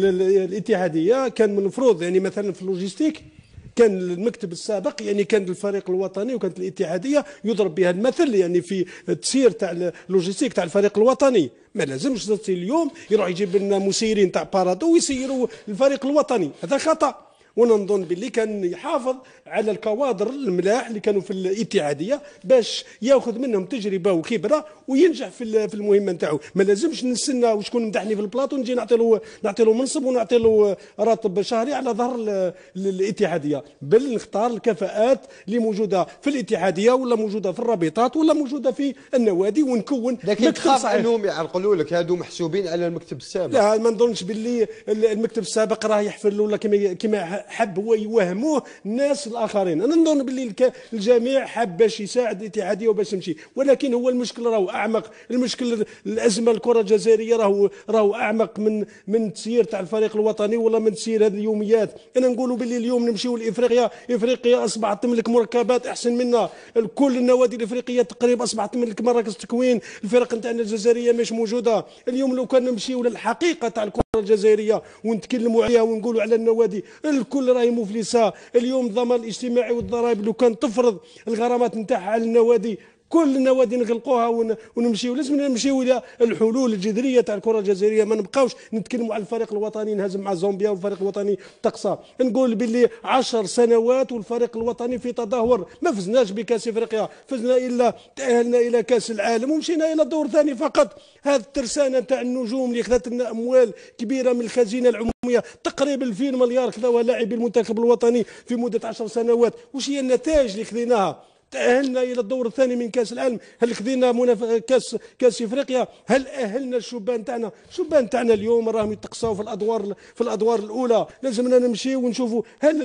الاتحاديه كان من المفروض يعني مثلا في اللوجيستيك كان المكتب السابق يعني كان الفريق الوطني وكانت الاتحاديه يضرب بها المثل يعني في التسيير تاع اللوجيستيك تاع الفريق الوطني. ما لازمش زرتشي اليوم يروح يجيب لنا مسيرين تاع بارادو ويسيروا الفريق الوطني، هذا خطا. ونظن باللي كان يحافظ على الكوادر الملاح اللي كانوا في الاتحاديه باش ياخذ منهم تجربه وخبره وينجح في المهمه نتاعو. ما لازمش نستنى وشكون مدحني في البلاطو نجي نعطي له منصب ونعطي له راتب شهري على ظهر الاتحاديه، بل نختار الكفاءات اللي موجوده في الاتحاديه ولا موجوده في الرابطات ولا موجوده في النوادي ونكون. لكن تخاف انهم يعرقلوا لك هادو محسوبين على المكتب السابق؟ لا، ما نظنش باللي المكتب السابق راه يحفل ولا كما حب هو يوهموه الناس الاخرين. انا نظن باللي الجميع حب باش يساعد الاتحاديه وباش يمشي، ولكن هو المشكل راهو اعمق. المشكل الازمه الكره الجزائريه راهو اعمق من تسيير تاع الفريق الوطني ولا من تسيير هذه اليوميات. انا نقولوا باللي اليوم نمشيو لافريقيا، افريقيا اصبحت تملك مركبات احسن منا، كل النوادي الافريقيه تقريبا اصبحت تملك مراكز تكوين. الفرق نتاعنا الجزائريه مش موجوده اليوم. لو كان نمشيو للحقيقه تاع الكره الجزائريه ونتكلموا عليها ونقولوا على النوادي الكل راهي مفلسه اليوم. الضمان الاجتماعي والضرائب لو كان تفرض الغرامات نتاعها على النوادي كل النوادي نغلقوها ونمشيو. لازم نمشيو الى الحلول الجذريه تاع الكره الجزائريه. ما نبقاوش نتكلموا على الفريق الوطني نهزم مع زومبيا والفريق الوطني تقصى. نقول باللي 10 سنوات والفريق الوطني في تدهور. ما فزناش بكاس افريقيا، فزنا الا تاهلنا الى كاس العالم ومشينا الى دور ثاني فقط. هذه الترسانه تاع النجوم اللي خذت لنا اموال كبيره من الخزينه العموميه تقريبا 2000 مليار خذاوها لاعبي المنتخب الوطني في مده 10 سنوات. وش هي النتائج اللي خذيناها؟ تأهلنا إلى الدور الثاني من كأس العالم. هل خذينا كأس إفريقيا؟ هل أهلنا الشبان تاعنا؟ الشبان تاعنا اليوم راهم يتقصاو في الأدوار الأولى. لازمنا نمشي ونشوفوا هل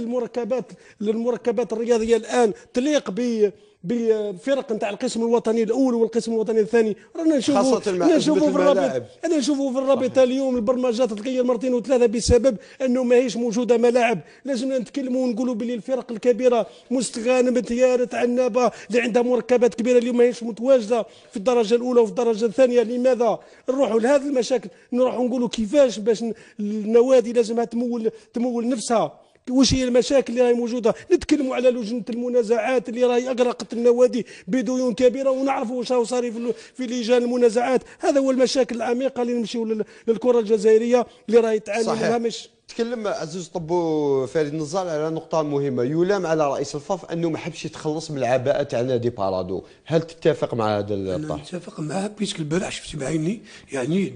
المركبات الرياضية الآن تليق بفرق نتاع القسم الوطني الاول والقسم الوطني الثاني. رانا نشوفوا في الرابطه اليوم البرمجات تتغير مرتين وثلاثه بسبب انه ماهيش موجوده ملاعب. لازمنا نتكلموا ونقولوا باللي الفرق الكبيره مستغانم تيارة عنابه اللي عندها مركبات كبيره اليوم ماهيش متواجده في الدرجه الاولى وفي الدرجه الثانيه. لماذا نروحوا لهذه المشاكل؟ نروحوا نقولوا كيفاش باش النوادي لازمها تمول نفسها. وش هي المشاكل اللي راهي موجوده؟ نتكلموا على لجنه المنازعات اللي راهي اغرقت النوادي بديون كبيره ونعرفوا واش راهو صاري في لجان المنازعات. هذا هو المشاكل العميقه اللي نمشيو للكره الجزائريه اللي راهي تعاني منها. مش تكلم عزوز طبو فريد نزار على نقطه مهمه. يلام على رئيس الفاف انه ما حبش يتخلص من العباءه تاع نادي بارادو. هل تتفق مع هذا الطرح؟ انا نتفق معاه بيسك البارح شفت بعيني يعني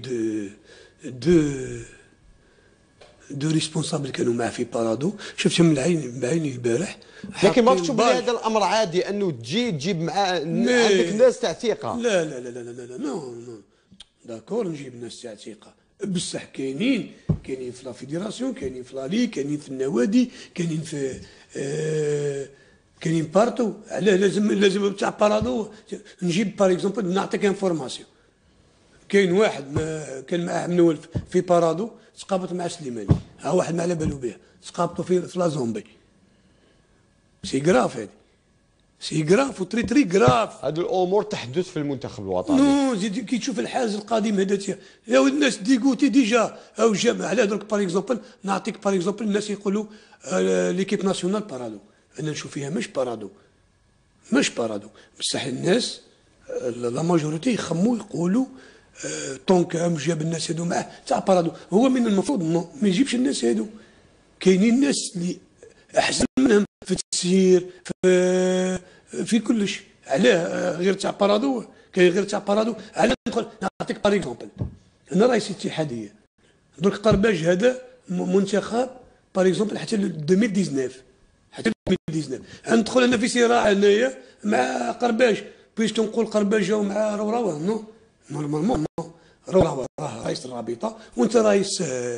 دو ريسبونسابل كانوا معاه في بارادو، شفتهم بعيني البارح. لكن ما تشوف هذا الامر عادي انه تجيب معاه عندك ناس تاع ثقه؟ لا لا لا لا لا لا نو داكور نجيب ناس تاع ثقه بصح كاينين في لا فيدراسيون، كاينين في لا ليغ، كاينين في النوادي، كاينين في كاينين بارتو. علاه لازم تاع بارادو نجيب باغ اكزومبل نعطيك انفورماسيون. كاين واحد كان معاه منول في بارادو تقابط مع سليماني، ها واحد ما على بالو بها تقابطوا في لا زومبي. سي غراف هذه، سي غراف وتري غراف. هذه الامور تحدث في المنتخب الوطني. نو زيد كي تشوف الحاجه القديم هذا يا ولد الناس ديغوتي ديجا او جامع على درك باغ اكزومبل. نعطيك باغ اكزومبل الناس يقولوا ليكيب ناسيونال بارادو. انا نشوف فيها مش بارادو بصح الناس لا ماجوريتي يخموا يقولوا طونك مش جاب الناس هادو معاه تاع بارادو. هو من المفروض ما يجيبش الناس هادو. كاينين ناس اللي احسن منهم في التسيير في كلش. علاه غير تاع بارادو؟ كاين غير تاع بارادو. علاه ندخل نعطيك باغ اكزومبل. انا رئيس اتحاديه درك قرباج هذا منتخب باغ اكزومبل حتى 2019 حتى 2019 ندخل انا في صراع هنايا مع قرباج بيش نقول قرباج مع روراوه نو نورمالمون روراوه راه رئيس الرابطه وانت رئيس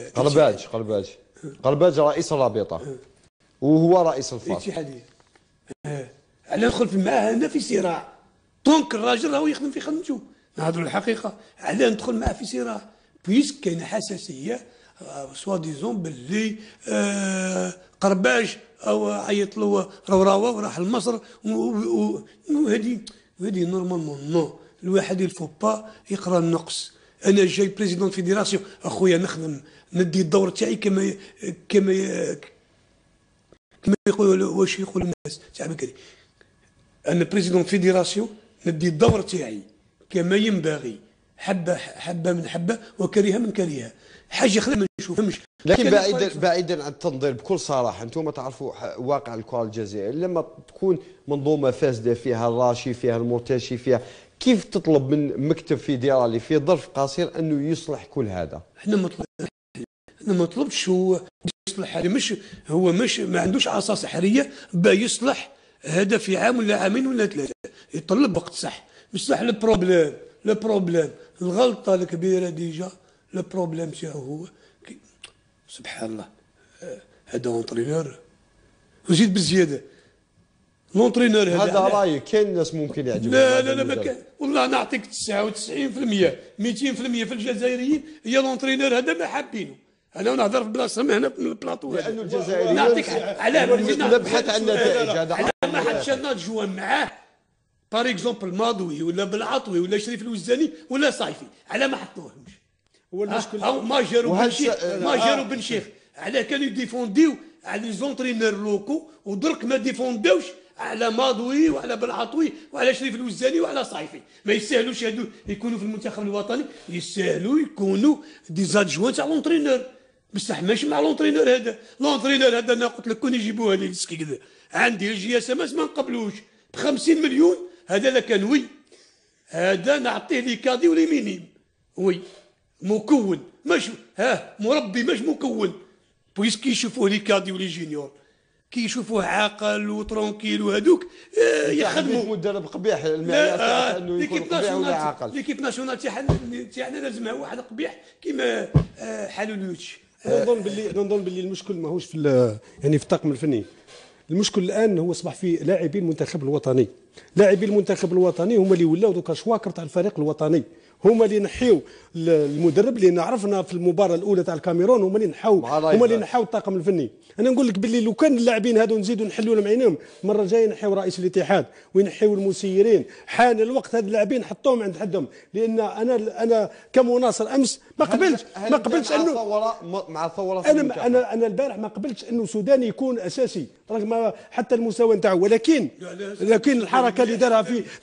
قرباج رئيس الرابطه وهو رئيس الفار الاتحاديه. على ندخل معاه انا في صراع دونك الراجل راهو يخدم في خدمته نهضروا الحقيقه. علاه ندخل معاه في صراع بيسك كاينه حساسيه سوا ديزون باللي قرباج او عيط له روراوه وراح لمصر وهذه نورمالمون نو الواحد يلفو با يقرا النقص. انا جاي بريزيدون فيديراسيون اخويا نخدم ندي الدور تاعي كما يقولوا واش يقول الناس تاع بكري. انا بريزيدون فيديراسيون ندي الدور تاعي كما ينبغي حبه من حبه وكرهه من كرهه. حاجه اخرى ما نشوفهمش. لكن بعيدا عن التنظير بكل صراحه انتم تعرفوا واقع الكره الجزائريه لما تكون منظومه فاسده فيها الراشي فيها المرتشي فيها كيف تطلب من مكتب فيدرالي في ظرف قصير انه يصلح كل هذا؟ احنا ما طلبتش هو يصلح هذا مش ما عندوش عصا سحريه با يصلح هذا في عام ولا عامين ولا ثلاثه. يطلب وقت صح بصح البروبليم الغلطه الكبيره ديجا البروبليم تاعو هو سبحان الله هذا اونترينور وزيد بالزياده لونترينور هذا رايك كاين ناس ممكن يعجبهم. لا ما كان والله نعطيك 99% 200% في الجزائريين هي لونترينور هذا ما حابينه. انا نهضر في بلاصتهم هنا في البلاطو لانه الجزائريين نعطيك علاه نبحث عن نتائج هذا ما حدش نتجوى معاه باغ اكزومبل ماضوي ولا بالعطوي ولا شريف الوزاني ولا صايفي علاه ما حطوهمش. هو المشكل او ماجر بن شيخ علاه كانوا يديفونديو على لي زونترينور لوكو ودرك ما ديفوندوش على ماضوي وعلى بالعطوي وعلى شريف الوزاني وعلى صايفي. ما يستاهلوش هادو يكونوا في المنتخب الوطني يستاهلوا يكونوا دي زادجوان تاع لونترينور بصح ماشي مع لونترينور هذا انا قلت لك كون يجيبوها لي مسكي كذا عندي الجي اس ام اس ما نقبلوش ب 50 مليون هذا لا كان وي هذا نعطيه لي كادي ولا مينيم وي مكون مش مربي مش مكون بويس كي يشوفوه لي كادي ولا جينيور كي يشوفوه عاقل وترونكيل وهذوك يخدموا مدرب قبيح المعيار تاع انه يكون قبيح ولا عاقل. ليكيب ناسيونال تاعنا لازمها واحد قبيح كيما حلولوتش. نظن باللي المشكل ماهوش في يعني في الطاقم الفني. المشكل الان هو اصبح في لاعبي المنتخب الوطني. لاعبي المنتخب الوطني هما اللي ولاو دوكا شواكر تاع الفريق الوطني. هما اللي نحيو المدرب اللي عرفنا في المباراه الاولى تاع الكاميرون هما اللي نحاو الطاقم الفني. انا نقول لك باللي لو كان اللاعبين هذو نزيدوا نحلوا لهم عينيهم المره الجايه نحيو رئيس الاتحاد ونحيو المسيرين. حان الوقت هاد اللاعبين حطوهم عند حدهم لان انا كمناصر امس ما قبلتش انه مع الثوره انا البارح ما قبلتش انه سوداني يكون اساسي رغم حتى المستوى نتاعو ولكن الحركه اللي دارها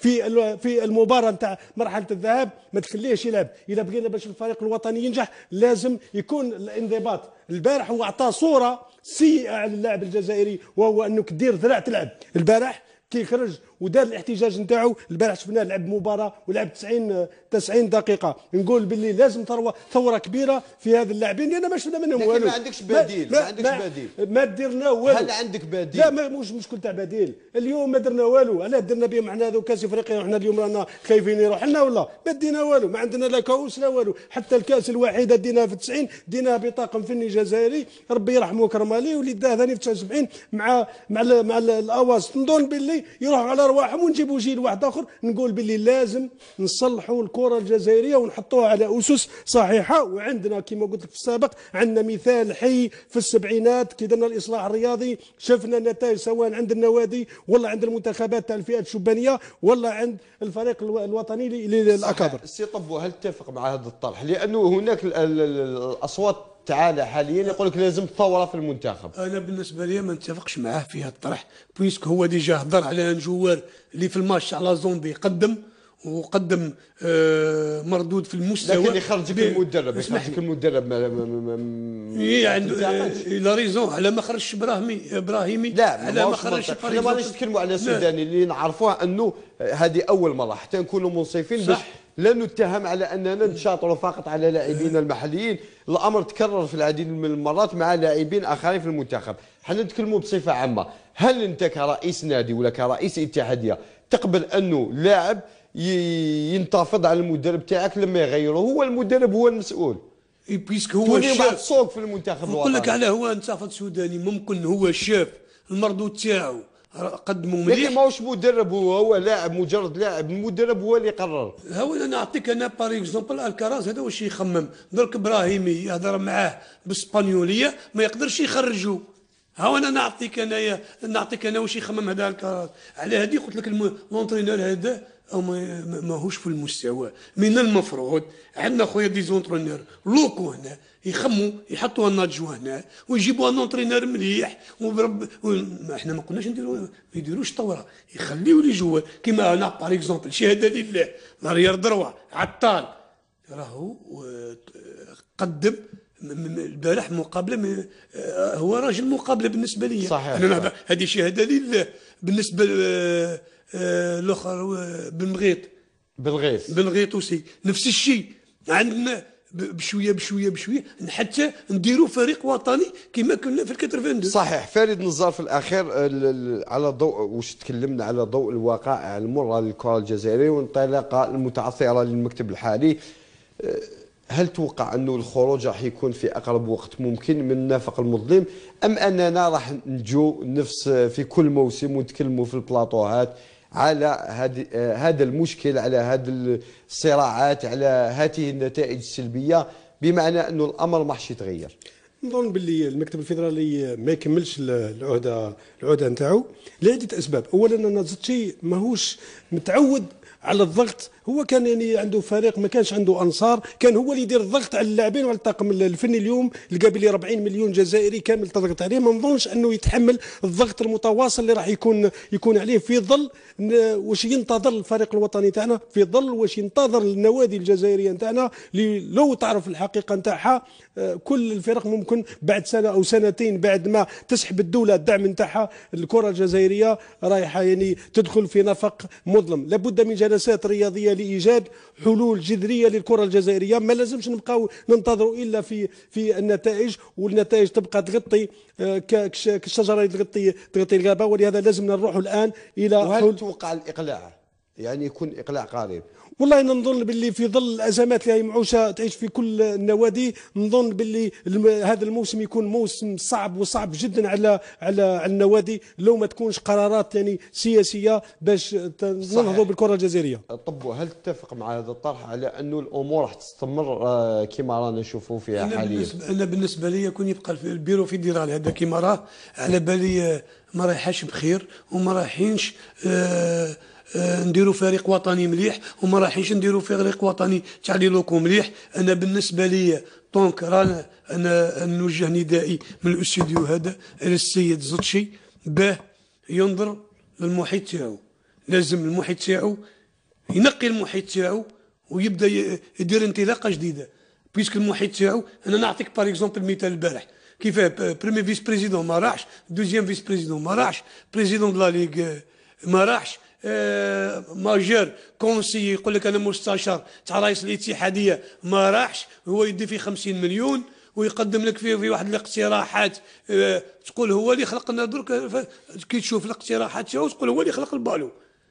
في المباراه نتاع مرحله الذهاب ما تخليهش يلعب. اذا بغينا باش الفريق الوطني ينجح لازم يكون الانضباط. البارح هو اعطى صوره سيئه على اللاعب الجزائري وهو انك دير ذراع تلعب. البارح كي خرج ودار الاحتجاج نتاعو البارح شفناه لعب مباراه ولعب 90 دقيقه. نقول باللي لازم ثوره كبيره في هذا اللاعبين لان ما شفنا منهم والو. ما عندكش بديل ما درنا والو. هل عندك بديل؟ لا مش مشكل تاع بديل. اليوم ما درنا والو. علاش درنا بهم احنا هذو كاس افريقيا وحنا اليوم رانا خايفين يروح لنا ولا ما دينا والو. ما عندنا لا كاوس لا والو. حتى الكاس الوحيده ديناها في 90 ديناها بطاقم فني جزائري ربي يرحمه وكرمالي واللي داه ثاني في 79 مع الاواز. نظن باللي يروحوا على رواحهم ونجيبوا جيل واحد اخر. نقول باللي لازم نصلحوا الكره الجزائريه ونحطوها على اسس صحيحه. وعندنا كما قلت لك في السابق عندنا مثال حي في السبعينات كي درنا الاصلاح الرياضي شفنا النتائج سواء عند النوادي ولا عند المنتخبات تاع الفئات الشبانيه ولا عند الفريق الوطني للاكابر. سي طبو هل تتفق مع هذا الطرح؟ لانه هناك الاصوات تعالى حاليا يقول لك لازم ثوره في المنتخب. انا بالنسبه لي ما نتفقش معاه في هذا الطرح بويسك هو ديجا هضر على نجوار اللي في الماتش على زومبي قدم مردود في المستوى لكن يخرجك المدرب يعني لا ريزون على ما خرجش ابراهيمي لا على ما خرجش. احنا ماناش نتكلموا على السوداني اللي نعرفوه انه هذه اول مره حتى نكونوا منصفين لا نتهم على اننا نتشاطروا فقط على لاعبين المحليين، الامر تكرر في العديد من المرات مع لاعبين اخرين في المنتخب. حنا نتكلموا بصفه عامه، هل انت كرئيس نادي ولا كرئيس اتحاديه تقبل انه لاعب ينتفض على المدرب تاعك لما يغيره؟ هو المدرب هو المسؤول، بيسك هو الشاف السوق في المنتخب الوطني. نقول لك على هو انتفض سوداني، ممكن هو الشاف المردود تاعو قدموا مليح، لكن ماهوش مدرب، هو لاعب، مجرد لاعب، المدرب هو اللي يقرر. هو انا نعطيك انا باغ اكزومبل الكراز هذا واش يخمم درك ابراهيمي يهضر معاه بالاسبانيوليه ما يقدرش يخرجوا. ها انا نعطيك انا واش يخمم هذا الكراز. على هذه قلت لك لونترينور هذا او ماهوش في المستوى. من المفروض عندنا خويا دي زونترينور لوكو هنا يخموا يحطوا لنا جو هنا ويجيبوا ان اونترينور مليح احنا ما قلناش ما يديروش ثوره، يخليوا لي جوا كيما انا باغ اكزومبل شهاده لله نهار دروه عطال راهو قدم البارح مقابله هو راجل مقابله بالنسبه لي صحيح. انا هذه شهاده لله. بالنسبه الاخر بالغيط وسي نفس الشيء. عندنا بشويه حتى نديروا فريق وطني كما كنا في 82. صحيح. فريد نزار في الاخير على ضوء واش تكلمنا على ضوء الوقائع المره للكره الجزائريه والانطلاقه المتعثره للمكتب الحالي، هل توقع انه الخروج راح يكون في اقرب وقت ممكن من النفق المظلم، ام اننا راح نجو نفس في كل موسم ونتكلموا في البلاطوهات على هذا المشكل، على هذه الصراعات، على هذه النتائج السلبيه، بمعنى انه الامر ما حش يتغير؟ نظن باللي المكتب الفيدرالي ما يكملش العهده نتاعو لعده اسباب. اولا انا زدتي ماهوش متعود على الضغط، هو كان يعني عنده فريق ما كانش عنده انصار، كان هو اللي يدير الضغط على اللاعبين وعلى الطاقم الفني. اليوم لقى بلي 40 مليون جزائري كامل تضغط عليه، ما نظنش انه يتحمل الضغط المتواصل اللي راح يكون عليه في ظل واش ينتظر الفريق الوطني تاعنا، في ظل واش ينتظر النوادي الجزائريه نتاعنا اللي لو تعرف الحقيقه نتاعها كل الفرق ممكن بعد سنه او سنتين بعد ما تسحب الدوله الدعم نتاعها الكره الجزائريه رايحه يعني تدخل في نفق مظلم. لابد من جلسات رياضيه لايجاد حلول جذريه للكره الجزائريه، ما لازمش نبقاو ننتظروا الا في النتائج، والنتائج تبقى تغطي كالشجره تغطي الغابه، ولهذا لازم نروحوا الان الى وهل توقع الاقلاع؟ يعني يكون اقلاع قريب؟ والله انا نظن باللي في ظل الازمات اللي هي معوشه تعيش في كل النوادي، نظن باللي هذا الموسم يكون موسم صعب وصعب جدا على النوادي لو ما تكونش قرارات يعني سياسيه باش ننهضوا بالكره الجزائريه. طب هل تتفق مع هذا الطرح على انه الامور راح تستمر كما رانا نشوفوا فيها حاليا؟ انا بالنسبه لي يكون يبقى البيرو فيدرال هذا كما راه على بالي ما رايحاش بخير، وما رايحينش نديروا فريق وطني مليح، وما رايحينش نديروا فريق وطني تاع لي لوكو مليح. انا بالنسبه لي دونك رانا انا نوجه ندائي من الاستوديو هذا الى السيد زوتشي باه ينظر للمحيط تاعو. لازم المحيط تاعو ينقي المحيط تاعو ويبدا يدير انطلاقه جديده. بيسك المحيط تاعو انا نعطيك باغ اكزومبل مثال البارح كيفاه بريمي فيس بريزيدون ما راحش، دوزيام فيس بريزيدون ما راحش، بريزيدون دو لا ليغ ما راحش، ماجور كونسي يقول لك انا مستشار تاع رئيس الاتحاديه ما راحش، هو يدي فيه 50 مليون ويقدم لك فيه في واحد الاقتراحات تقول هو اللي خلق لنا درك. كي تشوف الاقتراحات تاعو تقول هو اللي خلق البالو،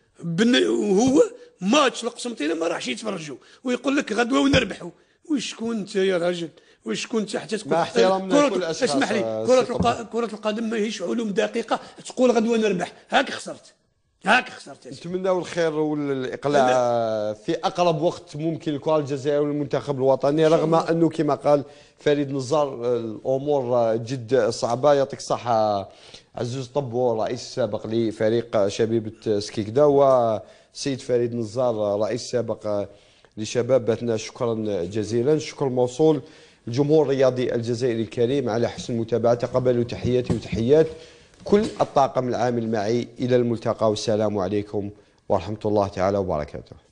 وهو ماتش القسمتين ما راحش يتفرجوا ويقول لك غدوه ونربحوا. وشكون انت يا راجل؟ وشكون انت حتى تقول مع احترامنا لكل الاشخاص؟ اسمح لي، كرة القدم ماهيش علوم دقيقة تقول غدوة نربح، هاك خسرت. نتمناو الخير والاقلاع في اقرب وقت ممكن الكره الجزائريه والمنتخب الوطني، رغم انه كما قال فريد نزار الامور جد صعبه. يعطيك الصحه عزوز طبو رئيس سابق لفريق شبيبه سكيكدا، وسيد فريد نزار رئيس سابق لشباب باتنا. شكرا جزيلا، شكر موصول الجمهور الرياضي الجزائري الكريم على حسن المتابعه. تقبلوا تحياتي وتحيات كل الطاقم العامل معي. إلى الملتقى والسلام عليكم ورحمة الله تعالى وبركاته.